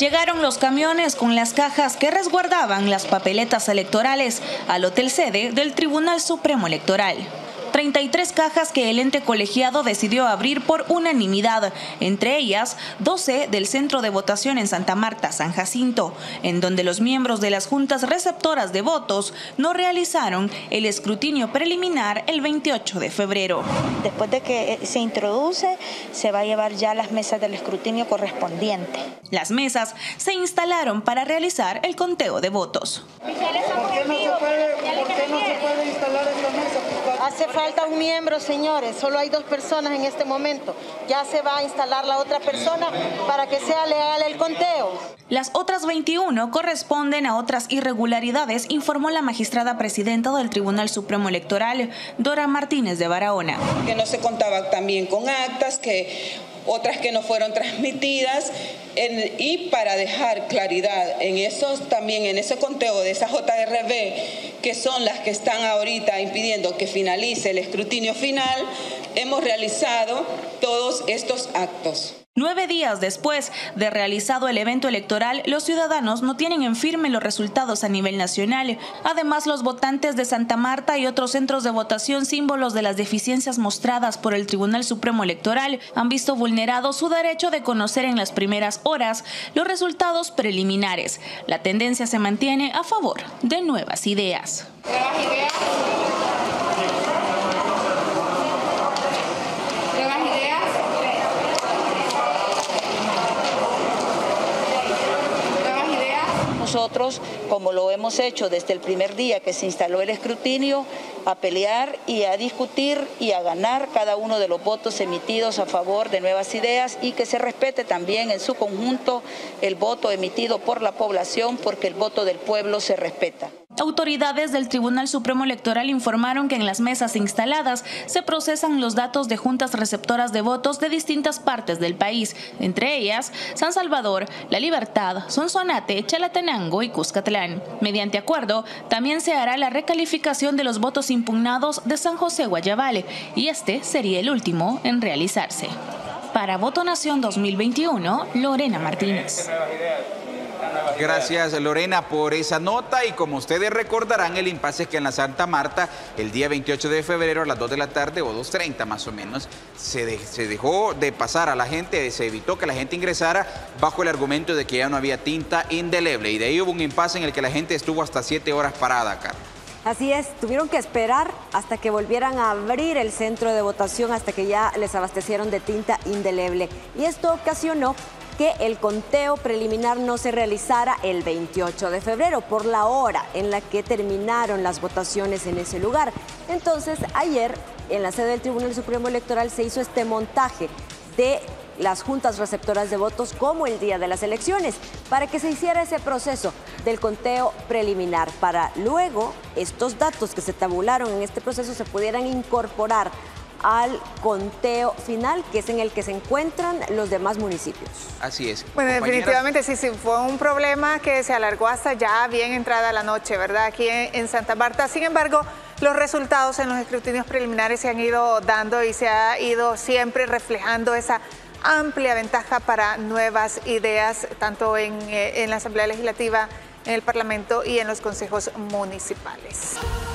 Llegaron los camiones con las cajas que resguardaban las papeletas electorales al hotel sede del Tribunal Supremo Electoral. 33 cajas que el ente colegiado decidió abrir por unanimidad, entre ellas 12 del centro de votación en Santa Marta, San Jacinto, en donde los miembros de las juntas receptoras de votos no realizaron el escrutinio preliminar el 28 de febrero. Después de que se introduce, se va a llevar ya las mesas del escrutinio correspondiente. Las mesas se instalaron para realizar el conteo de votos. ¿Por qué no se puede instalar esta mesa? Hace falta un miembro, señores. Solo hay 2 personas en este momento. Ya se va a instalar la otra persona para que sea legal el conteo. Las otras 21 corresponden a otras irregularidades, informó la magistrada presidenta del Tribunal Supremo Electoral, Dora Martínez de Barahona. Que no se contaba también con actas, otras que no fueron transmitidas, y para dejar claridad en ese conteo de esa JRB, que son las que están ahorita impidiendo que finalice el escrutinio final, hemos realizado todos estos actos. 9 días después de realizado el evento electoral, los ciudadanos no tienen en firme los resultados a nivel nacional. Además, los votantes de Santa Marta y otros centros de votación, símbolos de las deficiencias mostradas por el Tribunal Supremo Electoral, han visto vulnerado su derecho de conocer en las primeras horas los resultados preliminares. La tendencia se mantiene a favor de Nuevas Ideas. Nosotros, como lo hemos hecho desde el primer día que se instaló el escrutinio, a pelear y a discutir y a ganar cada uno de los votos emitidos a favor de Nuevas Ideas, y que se respete también en su conjunto el voto emitido por la población, porque el voto del pueblo se respeta. Autoridades del Tribunal Supremo Electoral informaron que en las mesas instaladas se procesan los datos de juntas receptoras de votos de distintas partes del país, entre ellas San Salvador, La Libertad, Sonsonate, Chalatenango y Cuscatlán. Mediante acuerdo, también se hará la recalificación de los votos impugnados de San José Guayabal, y este sería el último en realizarse. Para Voto Nación 2021, Lorena Martínez. Gracias, Lorena, por esa nota. Y como ustedes recordarán, el impasse es que en la Santa Marta, el día 28 de febrero a las 2 de la tarde o 2:30 más o menos, se dejó de pasar a la gente, se evitó que la gente ingresara bajo el argumento de que ya no había tinta indeleble. Y de ahí hubo un impasse en el que la gente estuvo hasta 7 horas parada, Carlos. Así es, tuvieron que esperar hasta que volvieran a abrir el centro de votación, hasta que ya les abastecieron de tinta indeleble. Y esto ocasionó que el conteo preliminar no se realizara el 28 de febrero por la hora en la que terminaron las votaciones en ese lugar. Entonces, ayer, en la sede del Tribunal Supremo Electoral, se hizo este montaje de las juntas receptoras de votos como el día de las elecciones, para que se hiciera ese proceso del conteo preliminar, para luego estos datos que se tabularon en este proceso se pudieran incorporar al conteo final, que es en el que se encuentran los demás municipios. Así es. Bueno, definitivamente sí, fue un problema que se alargó hasta ya bien entrada la noche, ¿verdad? Aquí en Santa Marta. Sin embargo, los resultados en los escrutinios preliminares se han ido dando y se ha ido siempre reflejando esa amplia ventaja para Nuevas Ideas, tanto en la Asamblea Legislativa, en el Parlamento y en los consejos municipales.